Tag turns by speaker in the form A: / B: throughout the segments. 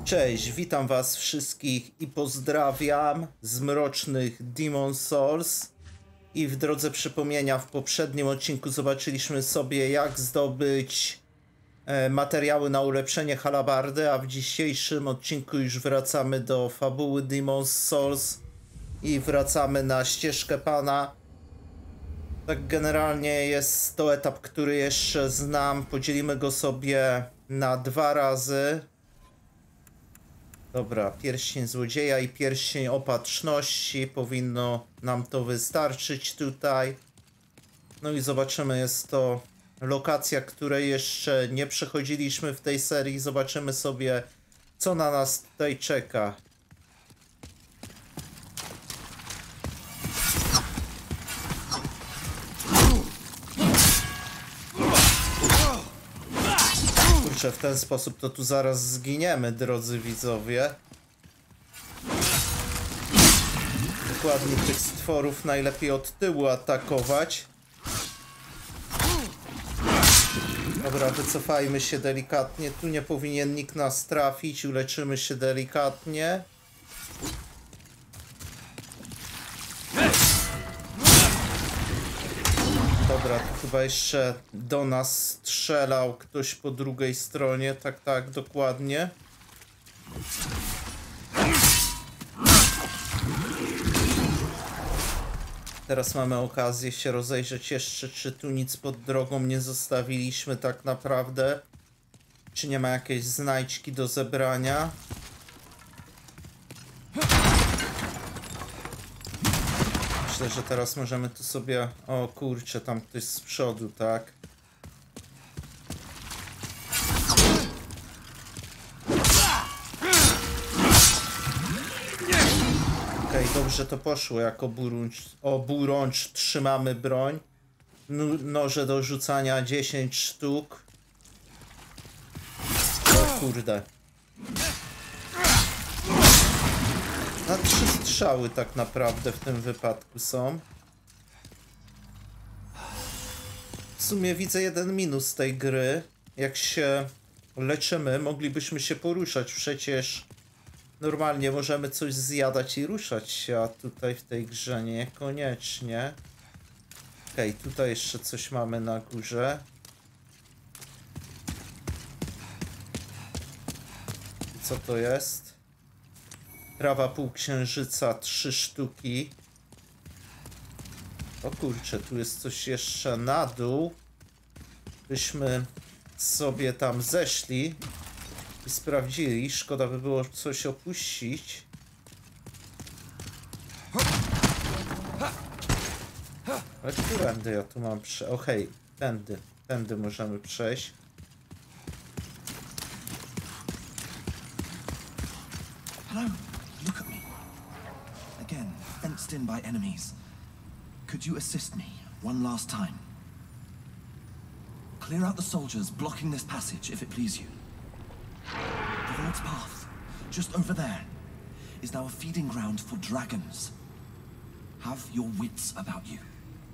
A: Cześć, witam was wszystkich i pozdrawiam z mrocznych Demon's Souls. I w drodze przypomnienia, w poprzednim odcinku zobaczyliśmy sobie, jak zdobyć materiały na ulepszenie halabardy, a w dzisiejszym odcinku już wracamy do fabuły Demon's Souls i wracamy na ścieżkę Pana. Tak generalnie jest to etap, który jeszcze znam. Podzielimy go sobie na 2 razy. Dobra, pierścień złodzieja i pierścień opatrzności. Powinno nam to wystarczyć tutaj. No i zobaczymy, jest to lokacja, której jeszcze nie przechodziliśmy w tej serii. Zobaczymy sobie, co na nas tutaj czeka. Kurczę, w ten sposób to tu zaraz zginiemy, drodzy widzowie. Dokładnie tych stworów najlepiej od tyłu atakować. Dobra, wycofajmy się delikatnie. Tu nie powinien nikt nas trafić. Uleczymy się delikatnie. Dobra, to chyba jeszcze do nas strzelał ktoś po drugiej stronie. Tak, dokładnie. Teraz mamy okazję się rozejrzeć jeszcze, czy tu nic pod drogą nie zostawiliśmy tak naprawdę. Czy nie ma jakiejś znajdźki do zebrania. Myślę, że teraz możemy tu sobie... O kurczę, tam ktoś z przodu, tak? Okej, dobrze to poszło, jako oburącz trzymamy broń. Noże do rzucania 10 sztuk. O kurde. Na 3 strzały tak naprawdę w tym wypadku są. W sumie widzę jeden minus tej gry. Jak się leczymy, moglibyśmy się poruszać. Przecież normalnie możemy coś zjadać i ruszać się, a tutaj w tej grze niekoniecznie. Okej, tutaj jeszcze coś mamy na górze. Co to jest? Trawa półksiężyca, 3 sztuki. O kurczę, tu jest coś jeszcze na dół. Byśmy sobie tam zeszli i sprawdzili. Szkoda by było coś opuścić. Ale którędy ja tu mam przejść? Okej, tędy możemy przejść.
B: Hello, look at me. Again, fenced in by enemies. Could you assist me one last time? Clear out the soldiers blocking this passage, if it please you. The Lord's Path, just over there, is now a feeding ground for dragons. Have your wits about you.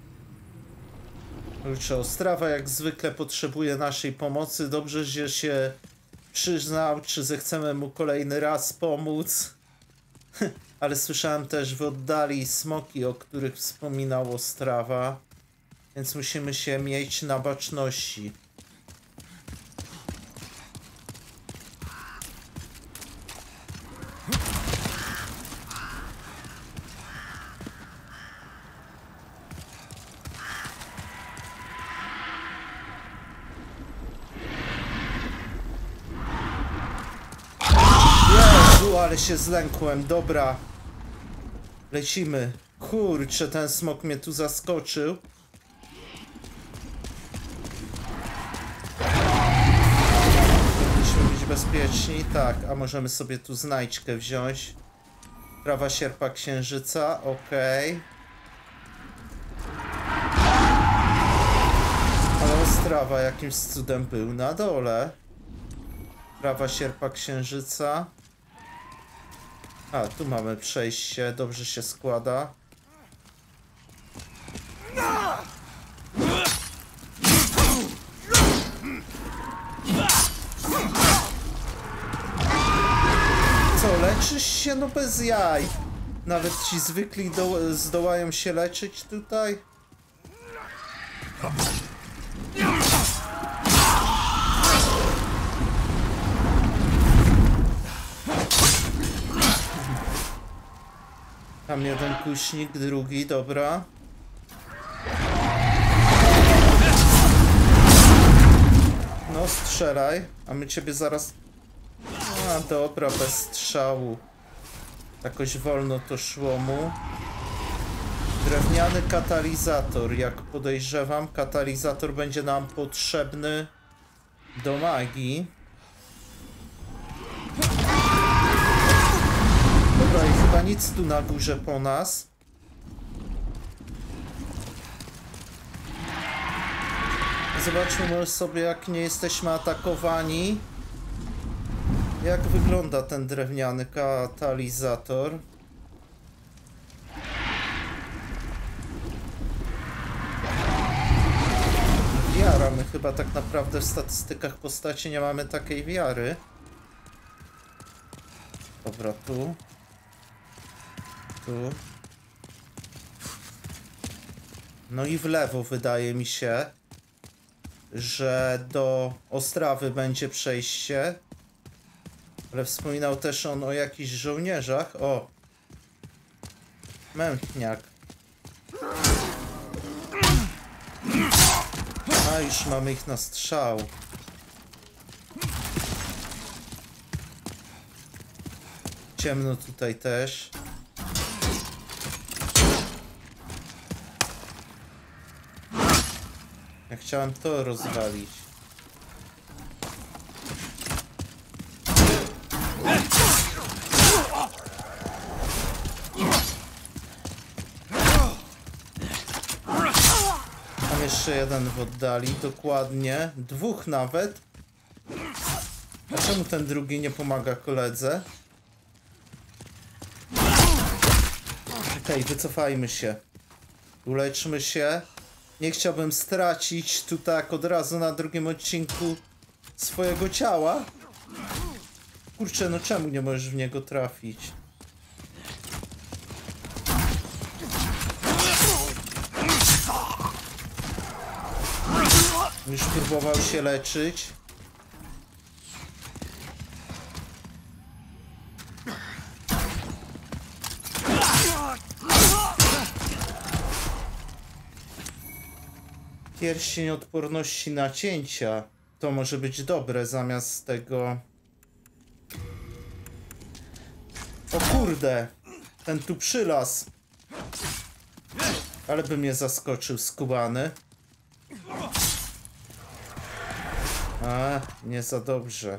A: Kurczę, Ostrawa jak zwykle potrzebuje naszej pomocy. Dobrze, że się przyznał, czy zechcemy mu kolejny raz pomóc. Ale słyszałem też w oddali smoki, o których wspominał Ostrawa. Więc musimy się mieć na baczności. Ale się zlękłem, dobra. Lecimy. Kurczę, ten smok mnie tu zaskoczył. Powinniśmy być bezpieczni. Tak, a możemy sobie tu znajdźkę wziąć. Prawa sierpa księżyca, okej. Ale Ostrawa jakimś cudem był na dole. Prawa sierpa księżyca. A, tu mamy przejście, dobrze się składa. leczysz się, no bez jaj. Nawet ci zwykli zdołają się leczyć tutaj. Tam jeden kuśnik, drugi, dobra. No strzelaj, a my ciebie zaraz... A dobra, bez strzału. Jakoś wolno to szło mu. Drewniany katalizator, jak podejrzewam, katalizator będzie nam potrzebny do magii. Dobra, i chyba nic tu na górze po nas. Zobaczmy może sobie, jak nie jesteśmy atakowani. Jak wygląda ten drewniany katalizator? Wiara, my chyba tak naprawdę w statystykach postaci nie mamy takiej wiary. Dobra, tu. Tu. No i w lewo wydaje mi się, że do Ostrawy będzie przejście. Ale wspominał też on o jakichś żołnierzach. O! Mętniak. A już mamy ich na strzał. Ciemno tutaj też. Ja chciałem to rozwalić. Tam jeszcze jeden w oddali, dokładnie. Dwóch nawet. A czemu ten drugi nie pomaga koledze? Okej, wycofajmy się. Uleczmy się. Nie chciałbym stracić tu tak od razu na drugim odcinku swojego ciała. Kurczę, no czemu nie możesz w niego trafić? Już próbował się leczyć. Pierścień odporności na cięcia. To może być dobre zamiast tego... O kurde! Ten tu przylazł. Ale by mnie zaskoczył skubany. A, nie za dobrze.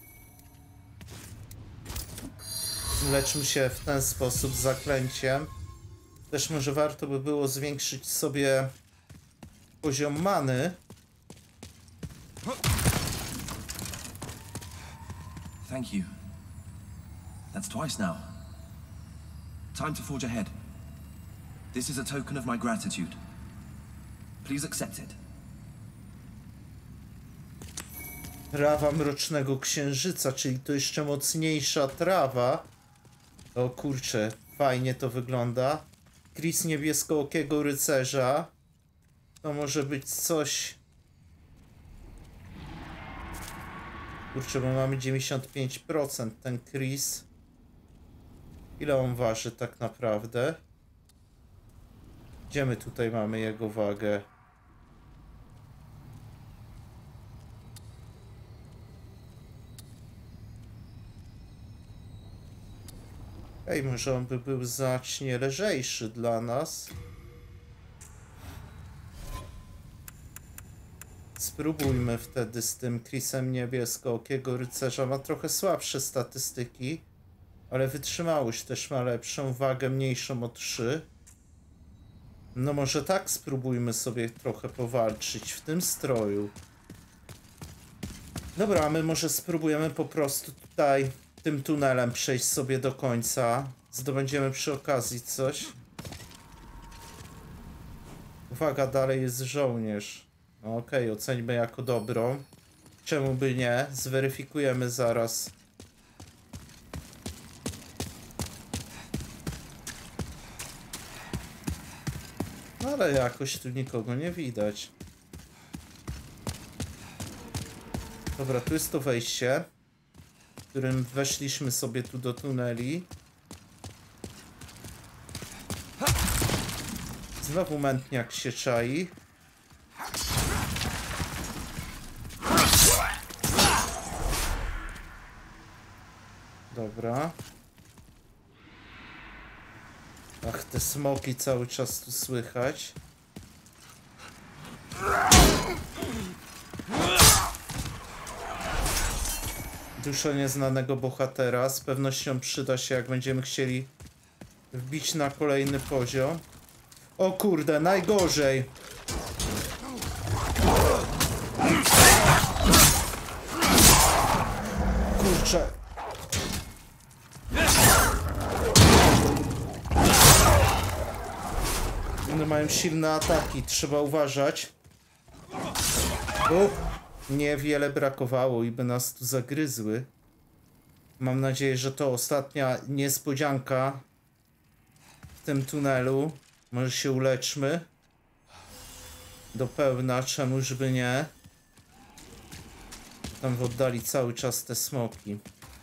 A: Leczmy się w ten sposób zaklęciem. Też może warto by było zwiększyć sobie poziom many.
B: Thank you. That's twice now. Time to forge ahead. This is a token of my gratitude. Please accept it.
A: Trawa Mrocznego Księżyca, czyli to jeszcze mocniejsza trawa. O kurczę, fajnie to wygląda. Kris Niebieskookiego Rycerza. To może być coś... Kurczę, bo mamy 95%. Ten Kris. Ile on waży tak naprawdę? Gdzie my tutaj mamy jego wagę? Ej, może on by był znacznie lżejszy dla nas. Spróbujmy wtedy z tym Krisem Niebieskookiego Rycerza. Ma trochę słabsze statystyki, ale wytrzymałość też ma lepszą, wagę mniejszą o 3. No może tak spróbujmy sobie trochę powalczyć w tym stroju. Dobra, a my może spróbujemy po prostu tutaj tym tunelem przejść sobie do końca. Zdobędziemy przy okazji coś. Uwaga, dalej jest żołnierz. Okej, oceńmy jako dobrą. Czemu by nie? Zweryfikujemy zaraz. Ale jakoś tu nikogo nie widać. Dobra, tu jest to wejście, którym weszliśmy sobie tu do tuneli. Znowu mętniak się czai. Dobra. Ach, te smoki cały czas tu słychać. Dusza nieznanego bohatera. Z pewnością przyda się, jak będziemy chcieli wbić na kolejny poziom. O kurde, najgorzej! Kurczę. One mają silne ataki, trzeba uważać. Niewiele brakowało i by nas tu zagryzły. Mam nadzieję, że to ostatnia niespodzianka w tym tunelu. Może się uleczmy do pełna, czemuż by nie. Tam w oddali cały czas te smoki.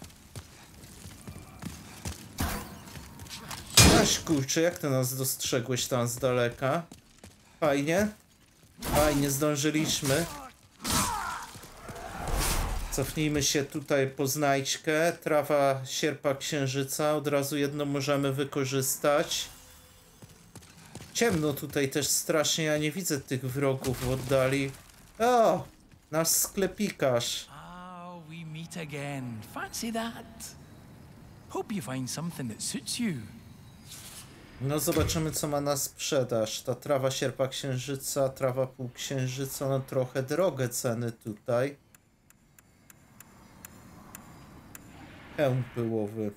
A: Aż kurczę, jak ty nas dostrzegłeś tam z daleka? Fajnie? Fajnie, zdążyliśmy. Cofnijmy się tutaj po znajdźkę. Trawa sierpa księżyca. Od razu jedno możemy wykorzystać. Ciemno tutaj też strasznie. Ja nie widzę tych wrogów w oddali. O! Nasz sklepikarz.
C: Ah, we meet again. Fancy that. Hope you find something that suits you.
A: No zobaczymy, co ma na sprzedaż. Ta trawa sierpa księżyca, trawa półksiężyca. No trochę drogie ceny tutaj. Hełm pyłowy.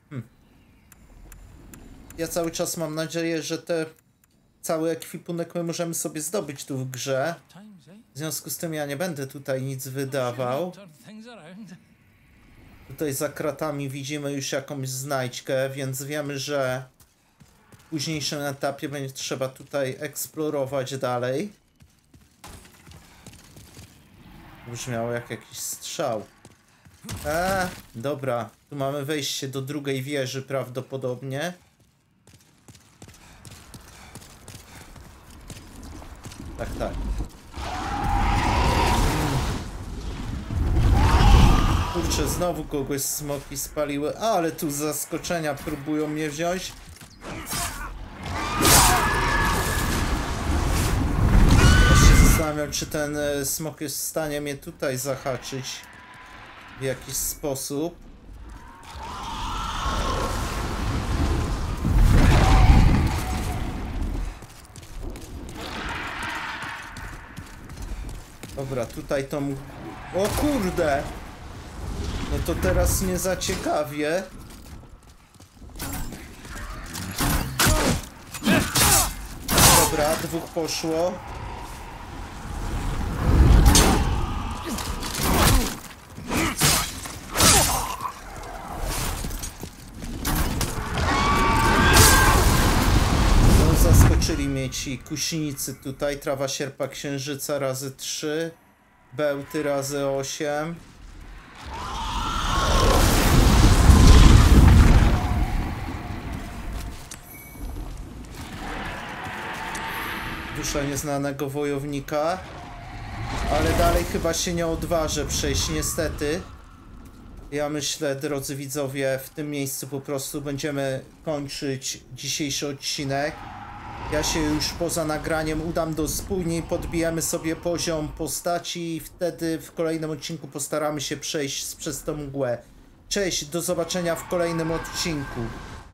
A: Ja cały czas mam nadzieję, że cały ekwipunek my możemy sobie zdobyć tu w grze. W związku z tym ja nie będę tutaj nic wydawał. Tutaj za kratami widzimy już jakąś znajdźkę, więc wiemy, że w późniejszym etapie będzie trzeba tutaj eksplorować dalej. Brzmiało jak jakiś strzał. Dobra, tu mamy wejście do drugiej wieży prawdopodobnie. Tak, tak. Kurczę, znowu kogoś smoki spaliły, ale tu z zaskoczenia próbują mnie wziąć. Ja się zastanawiam, czy ten smok jest w stanie mnie tutaj zahaczyć w jakiś sposób. Dobra, tutaj tą... O kurde! No to teraz mnie zaciekawie. Dobra, dwóch poszło. No, zaskoczyli mnie ci kuśnicy tutaj. Trawa sierpa księżyca razy 3. Bełty razy 8. Dusza nieznanego wojownika. Ale dalej chyba się nie odważę przejść, niestety. Ja myślę, drodzy widzowie, w tym miejscu po prostu będziemy kończyć dzisiejszy odcinek. Ja się już poza nagraniem udam do spójni, podbijemy sobie poziom postaci i wtedy w kolejnym odcinku postaramy się przejść przez tą mgłę. Cześć, do zobaczenia w kolejnym odcinku.